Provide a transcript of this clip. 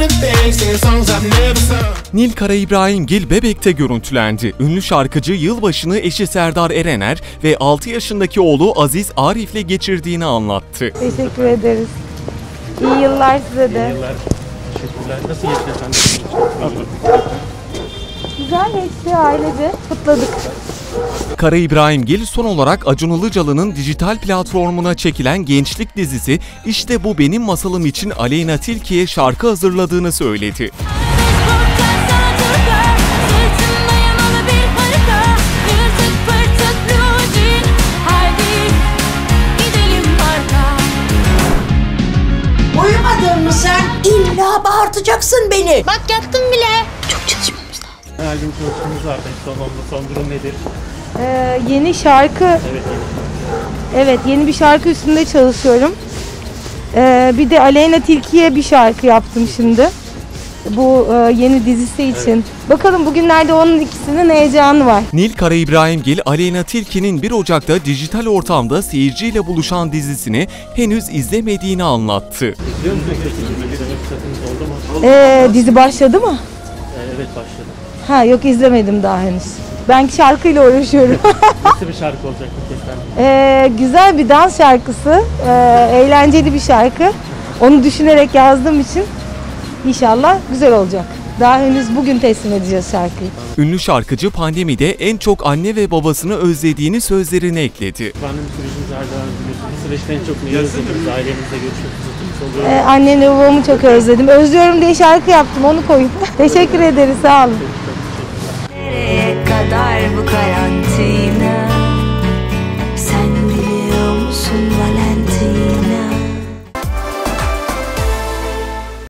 Nil Karaibrahimgil Bebek'te görüntülendi. Ünlü şarkıcı yılbaşını eşi Serdar Erener ve 6 yaşındaki oğlu Aziz Arif'le geçirdiğini anlattı. Teşekkür ederiz. İyi yıllar size de. İyi yıllar. Teşekkürler. Nasıl geçti efendim? Güzel geçti, ailece kutladık. Karaibrahimgil son olarak Acun Ilıcalı'nın dijital platformuna çekilen gençlik dizisi İşte Bu Benim Masalım için Aleyna Tilki'ye şarkı hazırladığını söyledi. Uyumadın mı sen? İlla bağırtacaksın beni. Bak yattım bile. Çok çalışmamız lazım. Albüm çalışmamız vardı. Son durum nedir? Yeni şarkı, evet yeni bir şarkı üstünde çalışıyorum. Bir de Aleyna Tilki'ye bir şarkı yaptım şimdi. Bu yeni dizisi için. Bakalım bugünlerde onun ikisinin heyecanı var. Nil Karaibrahimgil, Aleyna Tilki'nin 1 Ocak'ta dijital ortamda seyirciyle buluşan dizisini henüz izlemediğini anlattı. İzliyor musunuz peki? İzleme fırsatınız oldu mu? Dizi başladı mı? Evet başladı. Ha yok, izlemedim daha henüz. Ben şarkıyla uğraşıyorum. Nasıl bir şarkı olacak peki efendim? Güzel bir dans şarkısı, eğlenceli bir şarkı. Onu düşünerek yazdığım için inşallah güzel olacak. Daha henüz bugün teslim edeceğiz şarkıyı. Ünlü şarkıcı pandemide en çok anne ve babasını özlediğini sözlerine ekledi. Pandemi sürecinizi her zaman biliyorsunuz. Bu süreçte en çok neyi özlediniz? Ailenizle görüşmek fırsatınız oluyor mu? Annemle babamı çok özledim. Özlüyorum diye şarkı yaptım, onu koyun. Teşekkür ederiz, sağ olun. Nereye kadar bu kadar?